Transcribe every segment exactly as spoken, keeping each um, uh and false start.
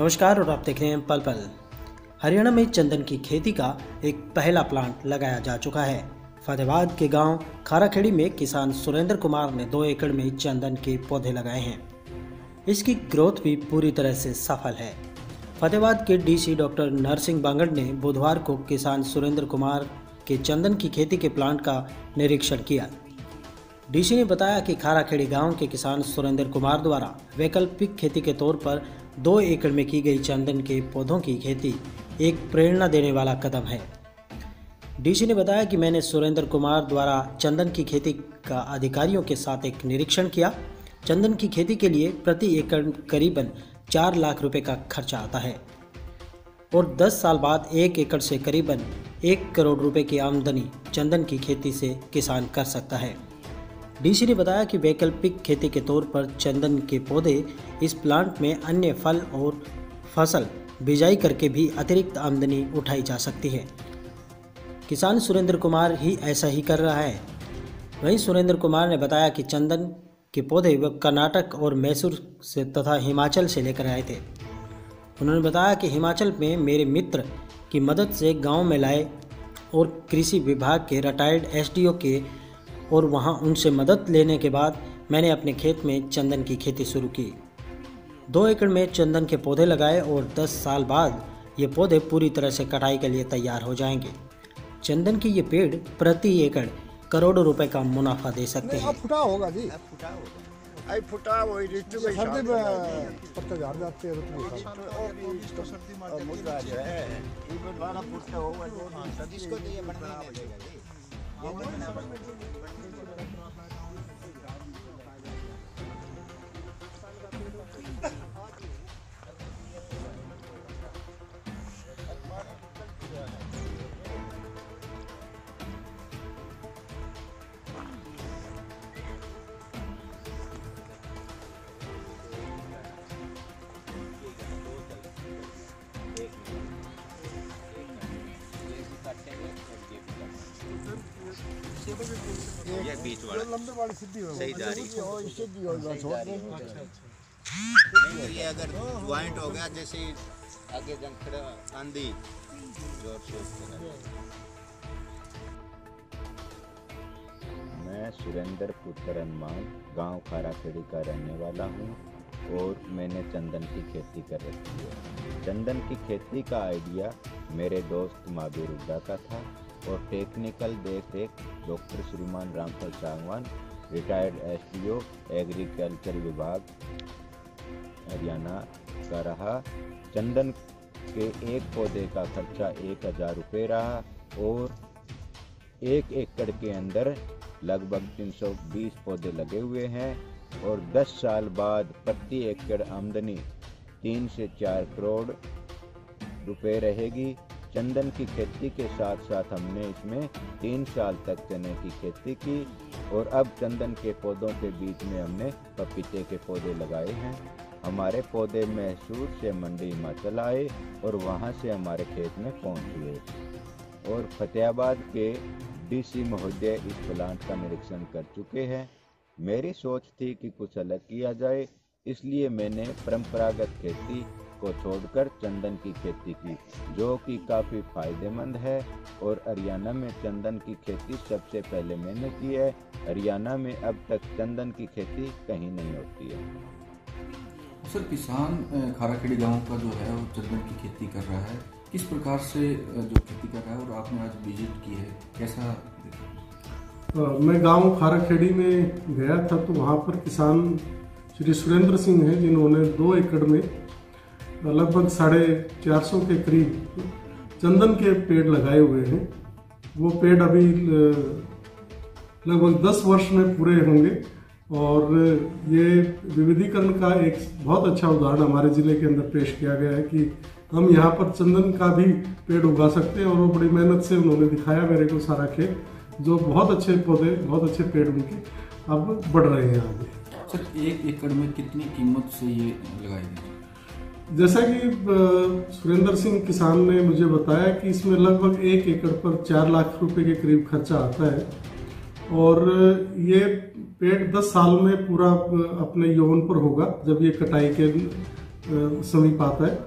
नमस्कार और आप देख रहे हैं पल पल। हरियाणा में चंदन की खेती का एक पहला प्लांट लगाया जा चुका है। फतेहाबाद के गांव खाराखेड़ी में किसान सुरेंद्र कुमार ने दो एकड़ में चंदन के पौधे लगाए हैं। इसकी ग्रोथ भी पूरी तरह से सफल है। फतेहाबाद के डीसी डॉक्टर नरसिंह बांगड़ ने बुधवार को किसान सुरेंद्र कुमार के चंदन की खेती के प्लांट का निरीक्षण किया। डीसी ने बताया कि खाराखेड़ी गांव के किसान सुरेंद्र कुमार द्वारा वैकल्पिक खेती के तौर पर दो एकड़ में की गई चंदन के पौधों की खेती एक प्रेरणा देने वाला कदम है। डीसी ने बताया कि मैंने सुरेंद्र कुमार द्वारा चंदन की खेती का अधिकारियों के साथ एक निरीक्षण किया। चंदन की खेती के लिए प्रति एकड़ करीबन चार लाख रुपए का खर्चा आता है और दस साल बाद एक एकड़ से करीबन एक करोड़ रुपए की आमदनी चंदन की खेती से किसान कर सकता है। डीसी ने बताया कि वैकल्पिक खेती के तौर पर चंदन के पौधे इस प्लांट में अन्य फल और फसल बिजाई करके भी अतिरिक्त आमदनी उठाई जा सकती है। किसान सुरेंद्र कुमार ही ऐसा ही कर रहा है। वहीं सुरेंद्र कुमार ने बताया कि चंदन के पौधे वह कर्नाटक और मैसूर से तथा हिमाचल से लेकर आए थे। उन्होंने बताया कि हिमाचल में मेरे मित्र की मदद से गांव में लाए और कृषि विभाग के रिटायर्ड एसडीओ के और वहां उनसे मदद लेने के बाद मैंने अपने खेत में चंदन की खेती शुरू की। दो एकड़ में चंदन के पौधे लगाए और दस साल बाद ये पौधे पूरी तरह से कटाई के लिए तैयार हो जाएंगे। चंदन की ये पेड़ प्रति एकड़ करोड़ों रुपए का मुनाफा दे सकते हैं। फुटा होगा जी, फुटा होगा, आई फुटा वही रिश्ते में सर्दी में पत्ते झाड़ जाते हैं रुक नहीं सर्दी में मुद्दा जो है ये द्वारा फुटता होगा जो जिसको तो ये बढ़ना नहीं लगेगा जी। ये बीच वाला लंबे वाली सीधी हो सही जा रही है और सीधी हो गया छोड़ दे। नहीं ये अगर ज्वाइंट हो गया जैसे आगे जंखड़ा आंधी जोर से। मैं सुरेंद्र पुत्र हनुमान गांव खाराखेड़ी का रहने वाला हूं और मैंने चंदन की खेती कर रखी है। चंदन की खेती का आइडिया मेरे दोस्त महावीर हुड्डा का था और टेक्निकल देख रेख डॉक्टर श्रीमान Ramphal Sangwan retired SDO agriculture विभाग हरियाणा का रहा। चंदन के एक पौधे का खर्चा एक हजार रुपये रहा और एक एकड़ के अंदर लगभग तीन सौ बीस पौधे लगे हुए हैं और दस साल बाद प्रति एकड़ आमदनी तीन से चार करोड़ रुपए रहेगी। चंदन की खेती के साथ साथ हमने इसमें तीन साल तक चने की खेती की और अब चंदन के पौधों के बीच में हमने पपीते के पौधे लगाए हैं। हमारे पौधे मैसूर से मंडी हिमाचल आए और वहां से हमारे खेत में पहुंच गए और फतेहाबाद के डीसी महोदय इस प्लांट का निरीक्षण कर चुके हैं। मेरी सोच थी कि कुछ अलग किया जाए, इसलिए मैंने परंपरागत खेती को छोड़कर चंदन की खेती की जो कि काफ़ी फायदेमंद है और हरियाणा में चंदन की खेती सबसे पहले मैंने की है। हरियाणा में अब तक चंदन की खेती कहीं नहीं होती है। सर, किसान खाराखेड़ी गांव का जो है वो चंदन की खेती कर रहा है, किस प्रकार से जो खेती कर रहा है और आपने आज विजिट की है, कैसा देखा? मैं गांव खाराखेड़ी में गया था तो वहाँ पर किसान श्री सुरेंद्र सिंह हैं जिन्होंने दो एकड़ में लगभग साढ़े चार सौ के करीब चंदन के पेड़ लगाए हुए हैं। वो पेड़ अभी लगभग दस वर्ष में पूरे होंगे और ये विविधीकरण का एक बहुत अच्छा उदाहरण हमारे जिले के अंदर पेश किया गया है कि हम यहाँ पर चंदन का भी पेड़ उगा सकते हैं और वो बड़ी मेहनत से उन्होंने दिखाया मेरे को सारा खेत, जो बहुत अच्छे पौधे बहुत अच्छे पेड़ उनके अब बढ़ रहे हैं आगे। सर, एक एकड़ में कितनी कीमत से ये लगाई गई? जैसा कि सुरेंद्र सिंह किसान ने मुझे बताया कि इसमें लगभग एक एकड़ पर चार लाख रुपए के करीब खर्चा आता है और ये पेड़ दस साल में पूरा अपने यौवन पर होगा जब ये कटाई के समीप आता है।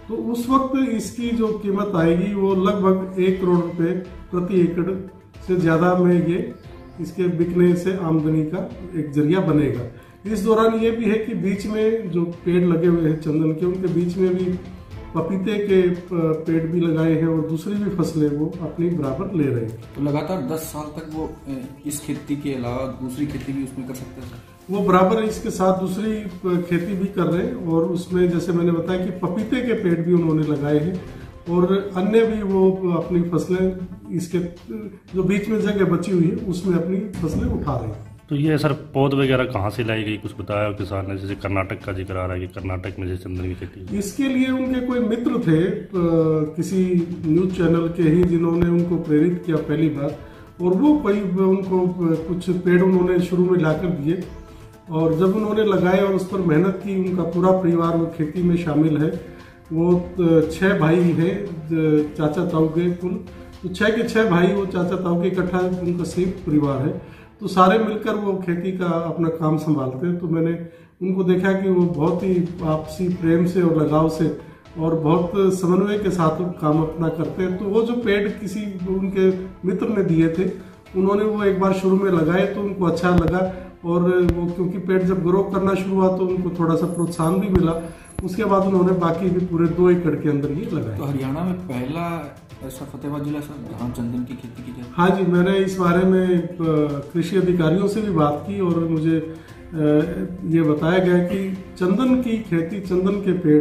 तो उस वक्त इसकी जो कीमत आएगी वो लगभग एक करोड़ रुपए प्रति एकड़ से ज़्यादा में ये इसके बिकने से आमदनी का एक जरिया बनेगा। इस दौरान ये भी है कि बीच में जो पेड़ लगे हुए हैं चंदन के, उनके बीच में भी पपीते के पेड़ भी लगाए हैं और दूसरी भी फसलें वो अपनी बराबर ले रहे हैं। तो लगातार दस साल तक वो इस खेती के अलावा दूसरी खेती भी उसमें कर सकते हैं? वो बराबर इसके साथ दूसरी खेती भी कर रहे हैं और उसमें जैसे मैंने बताया कि पपीते के पेड़ भी उन्होंने लगाए हैं और अन्य भी वो अपनी फसलें इसके जो बीच में जगह बची हुई है उसमें अपनी फसलें उठा रहे हैं। तो ये सर पौध वगैरह कहाँ से लाई गई, कुछ बताया किसान ने? जैसे कर्नाटक का जिक्र आ रहा है कि कर्नाटक में जैसे चंदन की खेती। इसके लिए उनके कोई मित्र थे किसी न्यूज चैनल के ही, जिन्होंने उनको प्रेरित किया पहली बार, और वो कोई उनको कुछ पेड़ उन्होंने शुरू में लाकर दिए और जब उन्होंने लगाए और उस पर मेहनत की, उनका पूरा परिवार वो खेती में शामिल है। वो छः भाई हैं चाचा ताऊ के कुल, तो छः के छः भाई वो चाचा ताऊ के इकट्ठा उनका संयुक्त परिवार है, तो सारे मिलकर वो खेती का अपना काम संभालते हैं। तो मैंने उनको देखा कि वो बहुत ही आपसी प्रेम से और लगाव से और बहुत समन्वय के साथ काम अपना करते हैं। तो वो जो पेड़ किसी उनके मित्र ने दिए थे, उन्होंने वो एक बार शुरू में लगाए तो उनको अच्छा लगा और वो क्योंकि पेड़ जब ग्रो करना शुरू हुआ तो उनको थोड़ा सा प्रोत्साहन भी मिला। उसके बाद उन्होंने बाकी भी पूरे दो एकड़ के अंदर ये लगाए। तो हरियाणा में पहला ऐसा फतेहाबाद जिला सर जहाँ चंदन की खेती की जाए? हाँ जी, मैंने इस बारे में कृषि अधिकारियों से भी बात की और मुझे ये बताया गया कि चंदन की खेती, चंदन के पेड़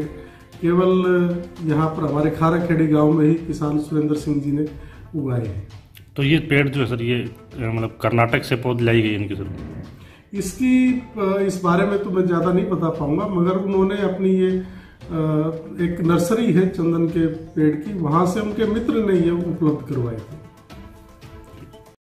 केवल यहाँ पर हमारे खाराखेड़ी गांव में ही किसान सुरेंद्र सिंह जी ने उगाए हैं। तो ये पेड़ जो है सर ये मतलब कर्नाटक से पौध लाई गई इनकी सर? इसकी इस बारे में तो मैं ज़्यादा नहीं बता पाऊंगा, मगर उन्होंने अपनी ये एक नर्सरी है चंदन के पेड़ की, वहाँ से उनके मित्र ने ये उपलब्ध करवाए थे।